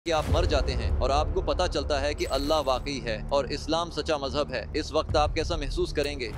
कि आप मर जाते हैं और आपको पता चलता है कि अल्लाह वाकई है और इस्लाम सच्चा मजहब है, इस वक्त आप कैसा महसूस करेंगे?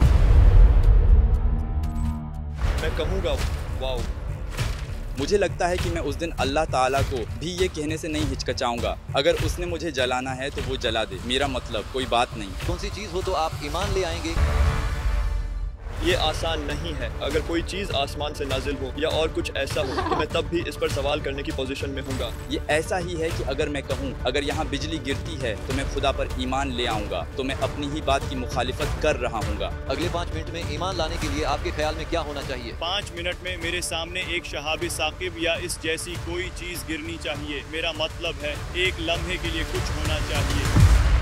मैं कहूँगा वाओ। मुझे लगता है कि मैं उस दिन अल्लाह ताला को भी ये कहने से नहीं हिचकिचाऊंगा, अगर उसने मुझे जलाना है तो वो जला दे, मेरा मतलब कोई बात नहीं। कौन सी चीज़ हो तो आप ईमान ले आएंगे? ये आसान नहीं है। अगर कोई चीज़ आसमान से नाजिल हो या और कुछ ऐसा हो तो मैं तब भी इस पर सवाल करने की पोजीशन में हूँगा। ये ऐसा ही है कि अगर मैं कहूँ अगर यहाँ बिजली गिरती है तो मैं खुदा पर ईमान ले आऊँगा, तो मैं अपनी ही बात की मुखालिफत कर रहा हूँगा। अगले 5 मिनट में ईमान लाने के लिए आपके ख्याल में क्या होना चाहिए? 5 मिनट में मेरे सामने एक शहाबी साकिब या इस जैसी कोई चीज़ गिरनी चाहिए। मेरा मतलब है एक लम्हे के लिए कुछ होना चाहिए।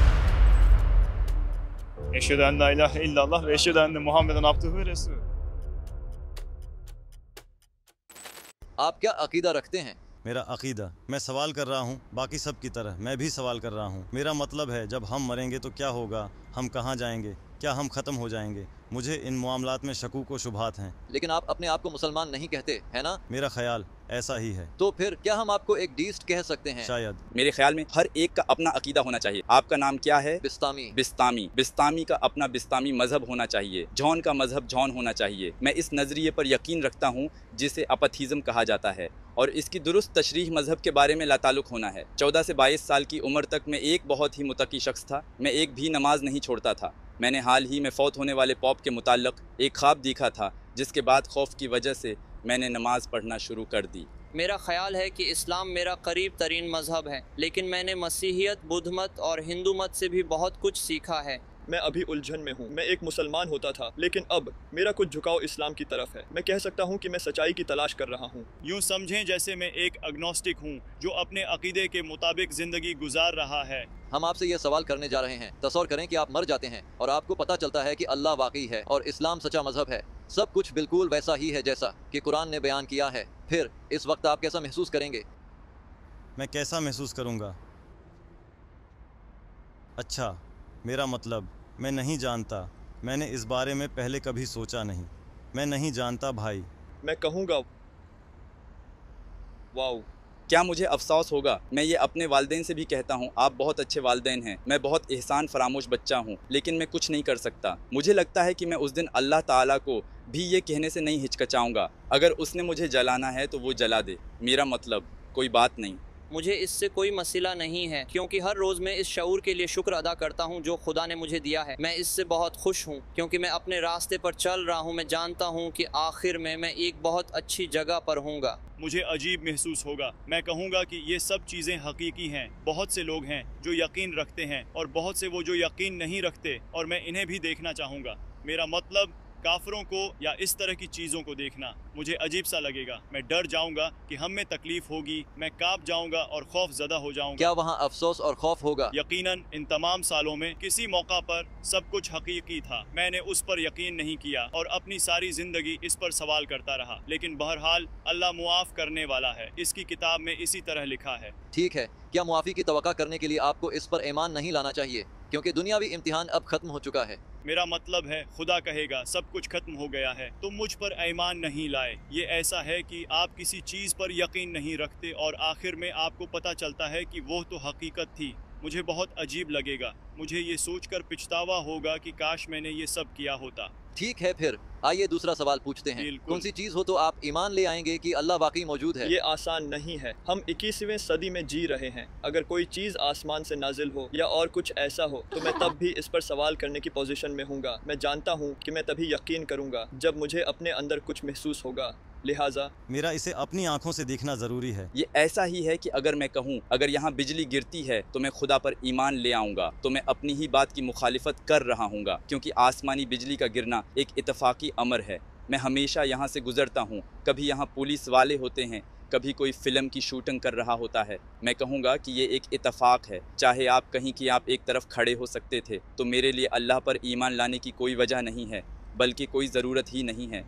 अशहदु अन ला इलाहा इल्लल्लाह व अशहदु अन्न मुहम्मदन अब्दुहु व रसूलुहु। आप क्या अकीदा रखते हैं? मेरा अकीदा, मैं सवाल कर रहा हूँ, बाकी सब की तरह मैं भी सवाल कर रहा हूँ। मेरा मतलब है जब हम मरेंगे तो क्या होगा, हम कहाँ जाएंगे, क्या हम ख़त्म हो जाएंगे? मुझे इन मामलात में शकूक व शुबहात हैं। लेकिन आप अपने आप को मुसलमान नहीं कहते, है ना? मेरा ख्याल ऐसा ही है। तो फिर क्या हम आपको एक डीस्ट कह सकते हैं? शायद। मेरे ख्याल में हर एक का अपना अकीदा होना चाहिए। आपका नाम क्या है? बिस्तामी। बिस्तामी। बिस्तामी का अपना बिस्तामी मजहब होना चाहिए। जॉन का मजहब जॉन होना चाहिए। मैं इस नज़रिए पर यकीन रखता हूँ जिसे अपथिज़म कहा जाता है, और इसकी दुरुस्त तशरीह मजहब के बारे में लाताल्लुक होना है। 14 से 22 साल की उम्र तक मैं एक बहुत ही मुतकी शख्स था। मैं एक भी नमाज नहीं छोड़ता था। मैंने हाल ही में फ़ौत होने वाले पॉप के मुताल्लिक एक ख्वाब देखा था, जिसके बाद खौफ की वजह से मैंने नमाज पढ़ना शुरू कर दी। मेरा ख्याल है कि इस्लाम मेरा करीब तरीन मज़हब है, लेकिन मैंने मसीहियत, बुद्ध मत और हिंदू मत से भी बहुत कुछ सीखा है। मैं अभी उलझन में हूँ। मैं एक मुसलमान होता था, लेकिन अब मेरा कुछ झुकाव इस्लाम की तरफ है। मैं कह सकता हूँ कि मैं सच्चाई की तलाश कर रहा हूँ। यूँ समझें जैसे मैं एक अग्नोस्टिक हूँ जो अपने अकीदे के मुताबिक ज़िंदगी गुजार रहा है। हम आपसे ये सवाल करने जा रहे हैं। तसव्वुर करें कि आप मर जाते हैं और आपको पता चलता है कि अल्लाह वाकई है और इस्लाम सच्चा मजहब है। सब कुछ बिल्कुल वैसा ही है जैसा कि कुरान ने बयान किया है। फिर इस वक्त आप कैसा महसूस करेंगे? मैं कैसा महसूस करूँगा? अच्छा, मेरा मतलब मैं नहीं जानता। मैंने इस बारे में पहले कभी सोचा नहीं। मैं नहीं जानता भाई। मैं कहूँगा वाओ। क्या मुझे अफसोस होगा? मैं ये अपने वालिदैन से भी कहता हूँ, आप बहुत अच्छे वालिदैन हैं। मैं बहुत एहसान फरामोश बच्चा हूँ, लेकिन मैं कुछ नहीं कर सकता। मुझे लगता है कि मैं उस दिन अल्लाह ताला को भी ये कहने से नहीं हिचकिचाऊंगा, अगर उसने मुझे जलाना है तो वो जला दे, मेरा मतलब कोई बात नहीं। मुझे इससे कोई मसला नहीं है, क्योंकि हर रोज़ मैं इस शऊर के लिए शुक्र अदा करता हूँ जो खुदा ने मुझे दिया है। मैं इससे बहुत खुश हूँ क्योंकि मैं अपने रास्ते पर चल रहा हूँ। मैं जानता हूँ कि आखिर में मैं एक बहुत अच्छी जगह पर हूँगा। मुझे अजीब महसूस होगा। मैं कहूँगा कि ये सब चीज़ें हकीकी हैं। बहुत से लोग हैं जो यकीन रखते हैं और बहुत से वो जो यकीन नहीं रखते, और मैं इन्हें भी देखना चाहूँगा। मेरा मतलब काफिरों को या इस तरह की चीज़ों को देखना मुझे अजीब सा लगेगा। मैं डर जाऊंगा कि हम में तकलीफ होगी। मैं कांप जाऊंगा और खौफ ज़दा हो जाऊंगा। क्या वहाँ अफसोस और खौफ होगा? यकीनन इन तमाम सालों में किसी मौका पर सब कुछ हकीकी था। मैंने उस पर यकीन नहीं किया और अपनी सारी ज़िंदगी इस पर सवाल करता रहा, लेकिन बहरहाल अल्लाह मुआफ़ करने वाला है। इसकी किताब में इसी तरह लिखा है। ठीक है, क्या मुआफ़ी की तवक्का करने के लिए आपको इस पर ईमान नहीं लाना चाहिए, क्योंकि दुनियावी इम्तिहान अब ख़त्म हो चुका है? मेरा मतलब है खुदा कहेगा सब कुछ खत्म हो गया है, तुम मुझ पर ईमान नहीं लाए। ये ऐसा है कि आप किसी चीज़ पर यकीन नहीं रखते और आखिर में आपको पता चलता है कि वो तो हकीकत थी। मुझे बहुत अजीब लगेगा। मुझे ये सोचकर पछतावा होगा कि काश मैंने ये सब किया होता। ठीक है, फिर आइए दूसरा सवाल पूछते हैं। कौन सी चीज़ हो तो आप ईमान ले आएंगे कि अल्लाह वाकई मौजूद है? ये आसान नहीं है। हम 21वीं सदी में जी रहे हैं। अगर कोई चीज़ आसमान से नाजिल हो या और कुछ ऐसा हो तो मैं तब भी इस पर सवाल करने की पोजीशन में हूँगा। मैं जानता हूँ कि मैं तभी यकीन करूँगा जब मुझे अपने अंदर कुछ महसूस होगा, लिहाजा मेरा इसे अपनी आंखों से देखना ज़रूरी है। ये ऐसा ही है कि अगर मैं कहूँ अगर यहाँ बिजली गिरती है तो मैं खुदा पर ईमान ले आऊँगा, तो मैं अपनी ही बात की मुखालिफत कर रहा हूँगा, क्योंकि आसमानी बिजली का गिरना एक इतफाक़ी अमर है। मैं हमेशा यहाँ से गुज़रता हूँ। कभी यहाँ पुलिस वाले होते हैं, कभी कोई फ़िल्म की शूटिंग कर रहा होता है। मैं कहूँगा कि ये एक इतफ़ाक़ है। चाहे आप कहीं कि आप एक तरफ खड़े हो सकते थे, तो मेरे लिए अल्लाह पर ईमान लाने की कोई वजह नहीं है, बल्कि कोई ज़रूरत ही नहीं है।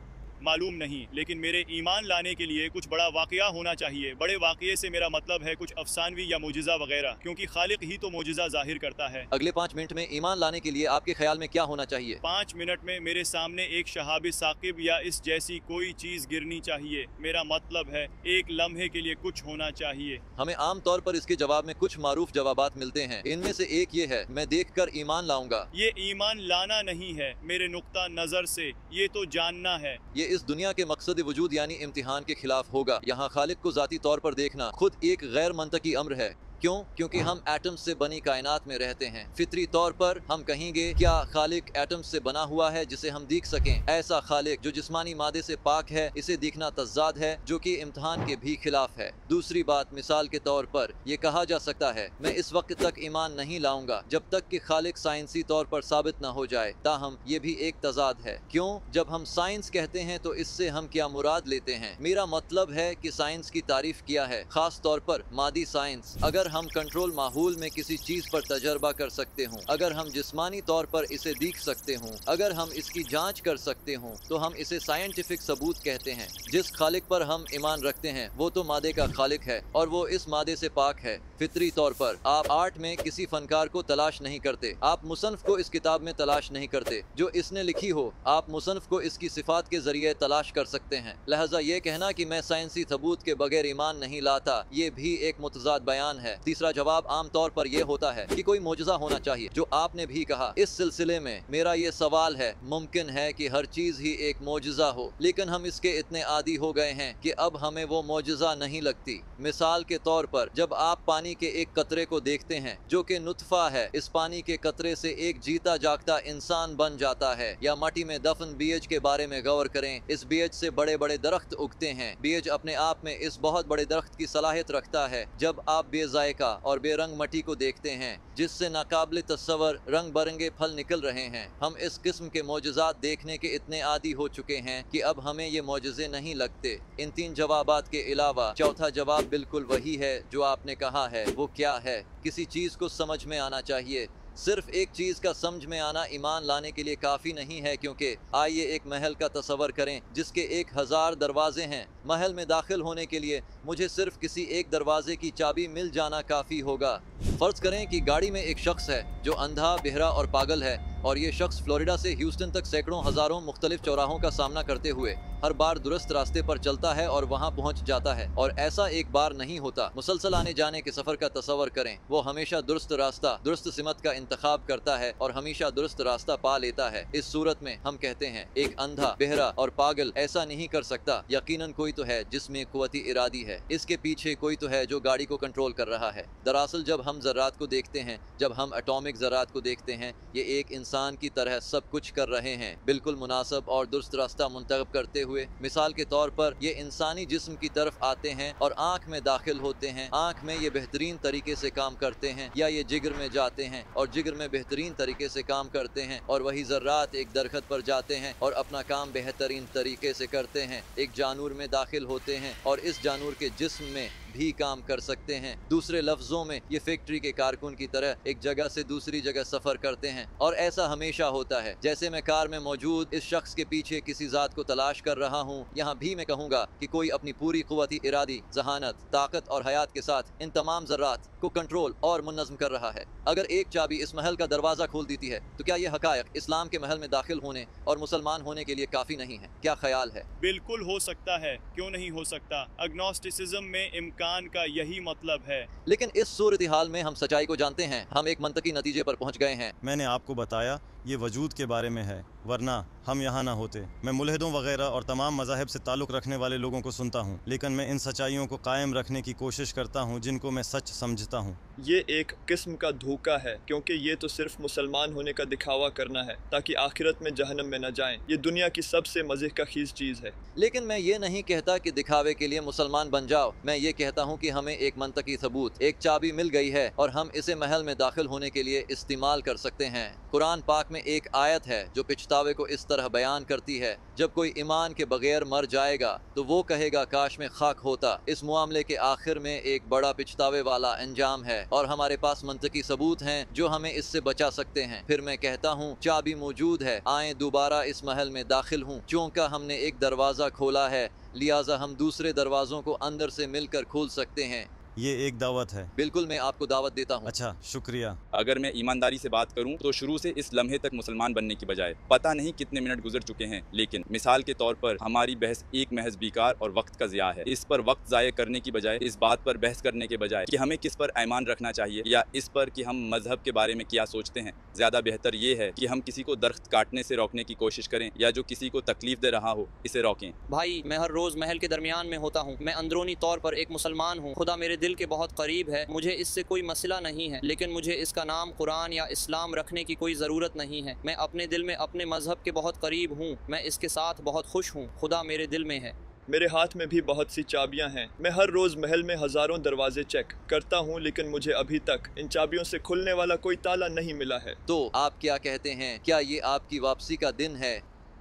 मालूम नहीं, लेकिन मेरे ईमान लाने के लिए कुछ बड़ा वाकया होना चाहिए। बड़े वाकये से मेरा मतलब है कुछ अफसानवी या मोजिज़ा वगैरह, क्योंकि खालिक ही तो मोजिज़ा जाहिर करता है। अगले 5 मिनट में ईमान लाने के लिए आपके ख्याल में क्या होना चाहिए? 5 मिनट में मेरे सामने एक शहाबी साकिब या इस जैसी कोई चीज गिरनी चाहिए। मेरा मतलब है एक लम्हे के लिए कुछ होना चाहिए। हमें आम तौर पर इसके जवाब में कुछ मारूफ जवाबात मिलते हैं। इनमें से एक ये है, मैं देखकर ईमान लाऊंगा। ये ईमान लाना नहीं है मेरे नुक्ता नजर से, ये तो जानना है। ये इस दुनिया के मकसद वजूद यानी इम्तिहान के खिलाफ होगा। यहाँ खालिक को जाती तौर पर देखना खुद एक गैर मंतकी अम्र है। क्यों? क्योंकि हम एटम से बनी कायनात में रहते हैं। फितरी तौर पर हम कहेंगे क्या खालिक एटम से बना हुआ है जिसे हम देख सकें? ऐसा खालिक जो जिस्मानी मादे से पाक है, इसे देखना तज़ाद है जो कि इम्तिहान के भी खिलाफ है। दूसरी बात, मिसाल के तौर पर यह कहा जा सकता है मैं इस वक्त तक ईमान नहीं लाऊंगा जब तक कि खालिक साइंसी तौर पर साबित न हो जाए। ताहम ये भी एक तज़ाद है। क्यों? जब हम साइंस कहते हैं तो इससे हम क्या मुराद लेते हैं? मेरा मतलब है कि साइंस की तारीफ किया है, खास तौर पर मादी साइंस। अगर हम कंट्रोल माहौल में किसी चीज पर तजर्बा कर सकते हों, अगर हम जिस्मानी तौर पर इसे देख सकते हों, अगर हम इसकी जांच कर सकते हों, तो हम इसे साइंटिफिक सबूत कहते हैं। जिस खालिक पर हम ईमान रखते हैं वो तो मादे का खालिक है और वो इस मादे से पाक है। फितरी तौर पर आप आर्ट में किसी फनकार को तलाश नहीं करते, आप मुसन्फ को इस किताब में तलाश नहीं करते जो इसने लिखी हो। आप मुसन्फ को इसकी सिफात के जरिए तलाश कर सकते हैं। लिहाजा ये कहना कि मैं साइंसी सबूत के बगैर ईमान नहीं लाता, ये भी एक मुतजाद बयान है। तीसरा जवाब आम तौर पर यह होता है कि कोई मोजज़ा होना चाहिए, जो आपने भी कहा। इस सिलसिले में मेरा ये सवाल है, मुमकिन है कि हर चीज ही एक मोजज़ा हो, लेकिन हम इसके इतने आदी हो गए हैं कि अब हमें वो मोजज़ा नहीं लगती। मिसाल के तौर पर जब आप पानी के एक कतरे को देखते हैं जो कि नुतफा है, इस पानी के कतरे से एक जीता जागता इंसान बन जाता है। या मट्टी में दफन बीज के बारे में गौर करें, इस बीज से बड़े बड़े दरख्त उगते हैं। बीज अपने आप में इस बहुत बड़े दरख्त की सलाहियत रखता है। जब आप बेजायका और बेरंग मट्टी को देखते हैं जिससे नाकाबिल तस्वर रंग बरंगे फल निकल रहे हैं, हम इस किस्म के मोजज़ात देखने के इतने आदी हो चुके हैं कि अब हमें ये मोजज़े नहीं लगते। इन 3 जवाबात के अलावा चौथा जवाब बिल्कुल वही है जो आपने कहा है। वो क्या है? किसी चीज़ को समझ में आना चाहिए। सिर्फ एक चीज़ का समझ में आना ईमान लाने के लिए काफ़ी नहीं है, क्योंकि आइए एक महल का तस्वर करें जिसके 1000 दरवाजे हैं। महल में दाखिल होने के लिए मुझे सिर्फ किसी एक दरवाजे की चाबी मिल जाना काफ़ी होगा। फ़र्ज़ करें कि गाड़ी में एक शख्स है जो अंधा, बहरा और पागल है, और ये शख्स फ्लोरिडा से ह्यूस्टन तक सैकड़ों हज़ारों मुख्तलिफ चौराहों का सामना करते हुए हर बार दुरुस्त रास्ते पर चलता है और वहाँ पहुँच जाता है। और ऐसा एक बार नहीं होता, मुसलसल आने जाने के सफ़र का तस्वर करें। वो हमेशा दुरुस्त रास्ता, दुरुस्त सिमत का इंतखाब करता है और हमेशा दुरुस्त रास्ता पा लेता है। इस सूरत में हम कहते हैं एक अंधा, बहरा और पागल ऐसा नहीं कर सकता। यकीनन कोई तो है जिसमें कुव्वती इरादी है, इसके पीछे कोई तो है जो गाड़ी को कंट्रोल कर रहा है। दरअसल जब हम ज़र्रात को देखते हैं, जब हम एटॉमिक ज़र्रात को देखते हैं, ये एक इंसान की तरह सब कुछ कर रहे हैं, बिल्कुल मुनासिब और दुरुस्त रास्ता मुंतखब करते हुए। मिसाल के तौर पर ये इंसानी जिस्म की तरफ आते हैं और आँख में दाखिल होते हैं। आँख में ये बेहतरीन तरीके से काम करते हैं, या ये जिगर में जाते हैं और जिगर में बेहतरीन तरीके से काम करते हैं। और वही ज़र्रात एक दरख्त पर जाते हैं और अपना काम बेहतरीन तरीके से करते हैं। एक जानूर में दाखिल होते हैं और इस जानूर के जिस्म में भी काम कर सकते हैं। दूसरे लफ्जों में ये फैक्ट्री के कारकुन की तरह एक जगह से दूसरी जगह सफर करते हैं। और ऐसा हमेशा होता है। जैसे मैं कार में मौजूद इस शख्स के पीछे किसी जात को तलाश कर रहा हूँ, यहाँ भी मैं कहूँगा कि कोई अपनी पूरी कुव्वती इरादी, जहानत, ताकत और हयात के साथ इन तमाम ज़र्रात को कंट्रोल और मुनज़्ज़म कर रहा है। अगर एक चाबी इस महल का दरवाज़ा खोल देती है तो क्या ये हक़ायक़ इस्लाम के महल में दाखिल होने और मुसलमान होने के लिए काफ़ी नहीं है? क्या ख्याल है? बिल्कुल हो सकता है, क्यों नहीं हो सकता। अग्नोस्टिसिज्म में इम्कान का यही मतलब है। लेकिन इस सूरत हाल में हम सच्चाई को जानते हैं, हम एक मंतकी नतीजे पर पहुँच गए हैं। मैंने आपको बताया ये वजूद के बारे में है, वरना हम यहाँ ना होते। मैं मुल्हिदों वगैरह और तमाम मज़ाहिब से ताल्लुक़ रखने वाले लोगों को सुनता हूँ, लेकिन मैं इन सच्चाइयों को कायम रखने की कोशिश करता हूँ जिनको मैं सच समझता हूँ। ये एक किस्म का धोखा है, क्योंकि ये तो सिर्फ मुसलमान होने का दिखावा करना है ताकि आखिरत में जहन्नम में न जाएं। ये दुनिया की सबसे मज़े का खीज़ चीज़ है। लेकिन मैं ये नहीं कहता कि दिखावे के लिए मुसलमान बन जाओ। मैं ये कहता हूँ कि हमें एक मंतकी सबूत, एक चाबी मिल गई है और हम इसे महल में दाखिल होने के लिए इस्तेमाल कर सकते हैं। कुरान पाक में एक आयत है जो पछतावे को इस तरह बयान करती है, जब कोई ईमान के बगैर मर जाएगा तो वो कहेगा काश में खाक होता। इस मामले के आखिर में एक बड़ा पछतावे वाला अंजाम है और हमारे पास मंतकी सबूत हैं जो हमें इससे बचा सकते हैं। फिर मैं कहता हूँ चाबी मौजूद है, आए दोबारा इस महल में दाखिल हूँ। चूंकि हमने एक दरवाज़ा खोला है लिहाजा हम दूसरे दरवाज़ों को अंदर से मिलकर खोल सकते हैं। ये एक दावत है। बिल्कुल, मैं आपको दावत देता हूँ। अच्छा, शुक्रिया। अगर मैं ईमानदारी से बात करूं तो शुरू से इस लम्हे तक मुसलमान बनने की बजाय पता नहीं कितने मिनट गुजर चुके हैं, लेकिन मिसाल के तौर पर हमारी बहस एक महज बेकार और वक्त का ज़िया है। इस पर वक्त ज़ाय करने की बजाय, इस बात पर बहस करने के बजाय कि हमें किस पर ईमान रखना चाहिए या इस पर कि हम मजहब के बारे में क्या सोचते हैं, ज़्यादा बेहतर ये है कि हम किसी को दरख्त काटने से रोकने की कोशिश करें या जो किसी को तकलीफ दे रहा हो इसे रोकें। भाई, मैं हर रोज़ महल के दरमियान में होता हूँ। मैं अंदरूनी तौर पर एक मुसलमान हूँ। खुदा मेरे दिल के बहुत करीब है। मुझे इससे कोई मसला नहीं है, लेकिन मुझे इसका नाम कुरान या इस्लाम रखने की कोई ज़रूरत नहीं है। मैं अपने दिल में अपने मजहब के बहुत करीब हूँ। मैं इसके साथ बहुत खुश हूँ। खुदा मेरे दिल में है। मेरे हाथ में भी बहुत सी चाबियां हैं। मैं हर रोज़ महल में हज़ारों दरवाजे चेक करता हूँ, लेकिन मुझे अभी तक इन चाबियों से खुलने वाला कोई ताला नहीं मिला है। तो आप क्या कहते हैं, क्या ये आपकी वापसी का दिन है?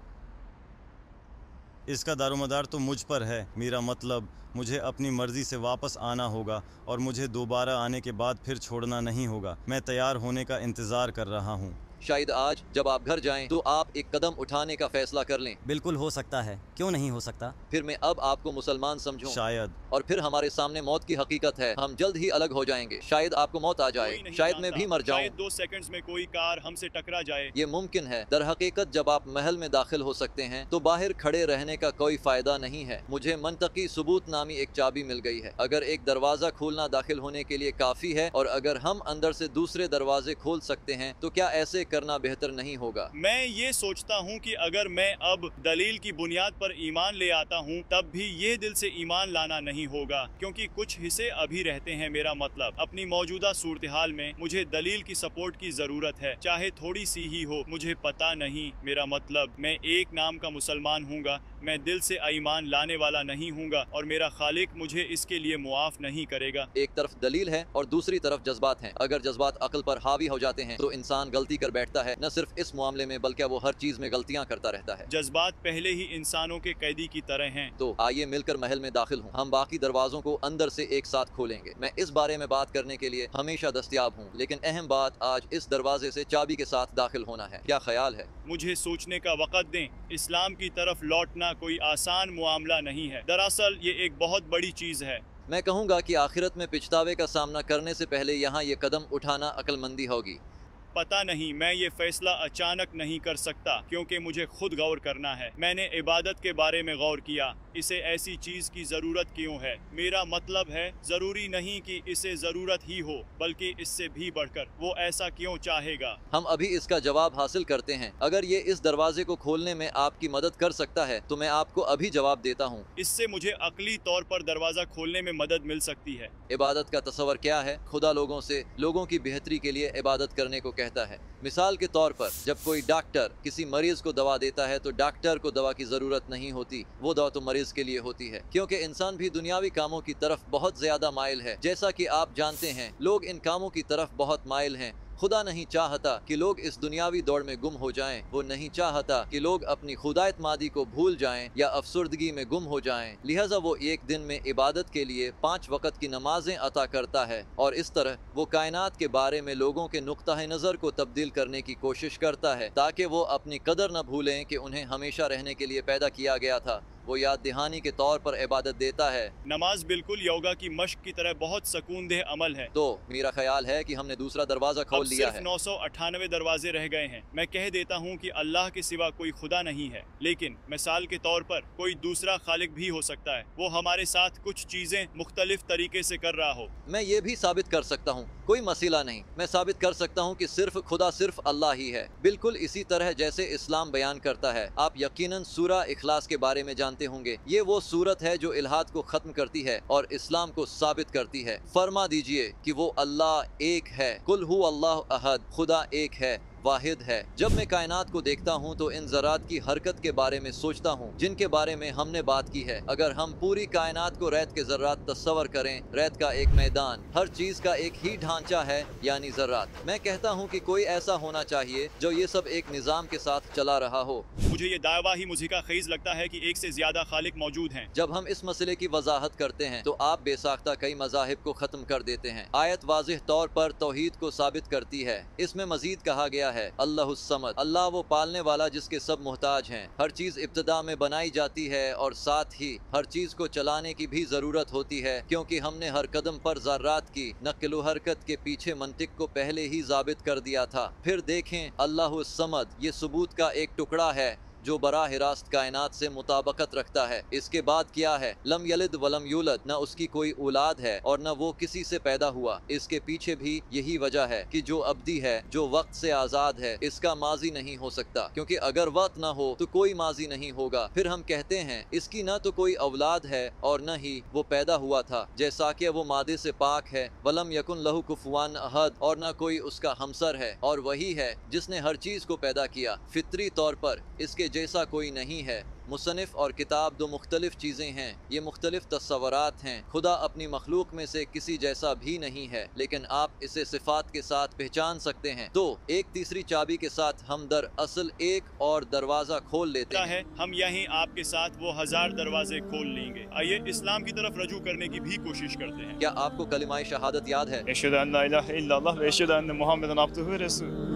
इसका दारोमदार तो मुझ पर है। मेरा मतलब मुझे अपनी मर्जी से वापस आना होगा और मुझे दोबारा आने के बाद फिर छोड़ना नहीं होगा। मैं तैयार होने का इंतज़ार कर रहा हूँ। शायद आज जब आप घर जाएं तो आप एक कदम उठाने का फैसला कर लें। बिल्कुल हो सकता है, क्यों नहीं हो सकता। फिर मैं अब आपको मुसलमान समझूं। शायद। और फिर हमारे सामने मौत की हकीकत है। हम जल्द ही अलग हो जाएंगे। शायद आपको मौत आ जाए, शायद मैं भी मर जाऊं। शायद 2 सेकंड्स में कोई कार हमसे टकरा जाए। ये मुमकिन है। दर हकीकत जब आप महल में दाखिल हो सकते हैं तो बाहर खड़े रहने का कोई फायदा नहीं है। मुझे मंतकी सबूत नामी एक चाबी मिल गई है। अगर एक दरवाजा खोलना दाखिल होने के लिए काफी है और अगर हम अंदर से दूसरे दरवाजे खोल सकते हैं तो क्या ऐसे करना बेहतर नहीं होगा? मैं ये सोचता हूँ कि अगर मैं अब दलील की बुनियाद पर ईमान ले आता हूँ तब भी ये दिल से ईमान लाना नहीं होगा, क्योंकि कुछ हिस्से अभी रहते हैं। मेरा मतलब अपनी मौजूदा सूरत हाल में मुझे दलील की सपोर्ट की जरूरत है, चाहे थोड़ी सी ही हो। मुझे पता नहीं, मेरा मतलब मैं एक नाम का मुसलमान हूँगा। मैं दिल से ईमान लाने वाला नहीं हूँगा और मेरा खालिक मुझे इसके लिए मुआफ नहीं करेगा। एक तरफ दलील है और दूसरी तरफ जज्बात हैं। अगर जज्बात अक्ल पर हावी हो जाते हैं तो इंसान गलती कर बैठता है। न सिर्फ इस मामले में बल्कि वो हर चीज में गलतियां करता रहता है। जज्बात पहले ही इंसानों के कैदी की तरह हैं। तो आइए मिलकर महल में दाखिल हों। हम बाकी दरवाजों को अंदर से एक साथ खोलेंगे। मैं इस बारे में बात करने के लिए हमेशा दस्तयाब हूँ, लेकिन अहम बात आज इस दरवाजे से चाबी के साथ दाखिल होना है। क्या ख्याल है? मुझे सोचने का वक़्त दें। इस्लाम की तरफ लौटना कोई आसान मामला नहीं है। दरअसल ये एक बहुत बड़ी चीज़ है। मैं कहूँगा कि आखिरत में पछतावे का सामना करने से पहले यहाँ ये कदम उठाना अक्लमंदी होगी। पता नहीं, मैं ये फैसला अचानक नहीं कर सकता क्योंकि मुझे खुद गौर करना है। मैंने इबादत के बारे में गौर किया। इसे ऐसी चीज़ की ज़रूरत क्यों है? मेरा मतलब है ज़रूरी नहीं कि इसे ज़रूरत ही हो, बल्कि इससे भी बढ़कर वो ऐसा क्यों चाहेगा। हम अभी इसका जवाब हासिल करते हैं। अगर ये इस दरवाजे को खोलने में आपकी मदद कर सकता है तो मैं आपको अभी जवाब देता हूँ। इससे मुझे अकली तौर पर दरवाज़ा खोलने में मदद मिल सकती है। इबादत का तस्वर क्या है? खुदा लोगों से लोगों की बेहतरी के लिए इबादत करने को कहता है। मिसाल के तौर पर जब कोई डॉक्टर किसी मरीज को दवा देता है तो डॉक्टर को दवा की जरूरत नहीं होती, वो दवा तो मरीज के लिए होती है, क्योंकि इंसान भी दुनियावी कामों की तरफ बहुत ज्यादा माइल है। जैसा कि आप जानते हैं, लोग इन कामों की तरफ बहुत माइल हैं। खुदा नहीं चाहता कि लोग इस दुनियावी दौड़ में गुम हो जाएं। वो नहीं चाहता कि लोग अपनी खुदायत मादी को भूल जाएं या अफसुर्दगी में गुम हो जाएं। लिहाजा वो एक दिन में इबादत के लिए 5 वक़्त की नमाजें अता करता है और इस तरह वो कायनात के बारे में लोगों के नुक्ता नज़र को तब्दील करने की कोशिश करता है ताकि वो अपनी कदर न भूलें कि उन्हें हमेशा रहने के लिए पैदा किया गया था। वो याद दहानी के तौर पर इबादत देता है। नमाज बिल्कुल योगा की मश्क की तरह बहुत सकूनदेह अमल है। तो मेरा ख्याल है कि हमने दूसरा दरवाजा खोल लिया है। 998 दरवाजे रह गए हैं। मैं कह देता हूँ कि अल्लाह के सिवा कोई खुदा नहीं है, लेकिन मिसाल के तौर पर कोई दूसरा खालिक भी हो सकता है। वो हमारे साथ कुछ चीजें मुख्तलिफ तरीके से कर रहा हो। मैं ये भी साबित कर सकता हूँ, कोई मसला नहीं। मैं साबित कर सकता हूँ कि सिर्फ खुदा सिर्फ अल्लाह ही है, बिल्कुल इसी तरह जैसे इस्लाम बयान करता है। आप यकीनन सूरा इखलास के बारे में जानते होंगे। ये वो सूरत है जो इल्हाद को खत्म करती है और इस्लाम को साबित करती है। फरमा दीजिए कि वो अल्लाह एक है। कुल हु अल्लाह अहद, खुदा एक है। वाहिद है। जब मैं कायनात को देखता हूँ तो इन ज़रात की हरकत के बारे में सोचता हूँ जिनके बारे में हमने बात की है। अगर हम पूरी कायनात को रेत के ज़र्रात तस्वर करें, रेत का एक मैदान, हर चीज का एक ही ढांचा है यानी ज़र्रात। मैं कहता हूँ कि कोई ऐसा होना चाहिए जो ये सब एक निज़ाम के साथ चला रहा हो। मुझे ये दावा ही मुझे का ख़ीज़ लगता है कि एक से ज्यादा खालिक मौजूद हैं। जब हम इस मसले की वजाहत करते हैं तो आप बेसाख्ता कई मज़ाहिब को ख़त्म कर देते हैं। आयत वाज़िह तौर पर तौहीद को साबित करती है। इसमें मजीद कहा गया है अल्लाहुस्समद, अल्लाह वो पालने वाला जिसके सब मोहताज हैं। हर चीज़ इब्तिदा में बनाई जाती है और साथ ही हर चीज़ को चलाने की भी ज़रूरत होती है, क्योंकि हमने हर कदम पर ज़र्रात की नक़्ल व हरकत के पीछे मंतिक को पहले ही ज़ाबित कर दिया था। फिर देखें अल्लाहुस्समद ये सबूत का एक टुकड़ा है जो बराह रास्त कायनात से मुताबकत रखता है। इसके बाद क्या है, लम यलिद वलम यूलद, न उसकी कोई औलाद है और न वो किसी से पैदा हुआ। इसके पीछे भी यही वजह है कि जो अब्दी है, जो वक्त से आज़ाद है, इसका माजी नहीं हो सकता, क्योंकि अगर वक्त न हो तो कोई माजी नहीं होगा। फिर हम कहते हैं इसकी न तो कोई औलाद है और न ही वो पैदा हुआ था, जैसा कि वो मादे से पाक है। वलम यकुन लहू कुफुआन अहद, और न कोई उसका हमसर है, और वही है जिसने हर चीज़ को पैदा किया। फितरी तौर पर इसके जैसा कोई नहीं है। मुसन्निफ और किताब दो मुख्तलिफ चीज़ें हैं, ये मुख्तलिफ तस्वरात हैं। खुदा अपनी मखलूक में से किसी जैसा भी नहीं है, लेकिन आप इसे सिफात के साथ पहचान सकते हैं। तो एक तीसरी चाबी के साथ हम दर असल एक और दरवाज़ा खोल लेते हैं। हम यहीं आपके साथ वो 1000 दरवाजे खोल लेंगे। आइए इस्लाम की तरफ रजू करने की भी कोशिश करते हैं। क्या आपको कलिमाए शहादत याद है? अशहदु अन ला इलाहा इल्लल्लाह व अशहदु अन्न मुहम्मदन अब्दुहु व रसूलुहु।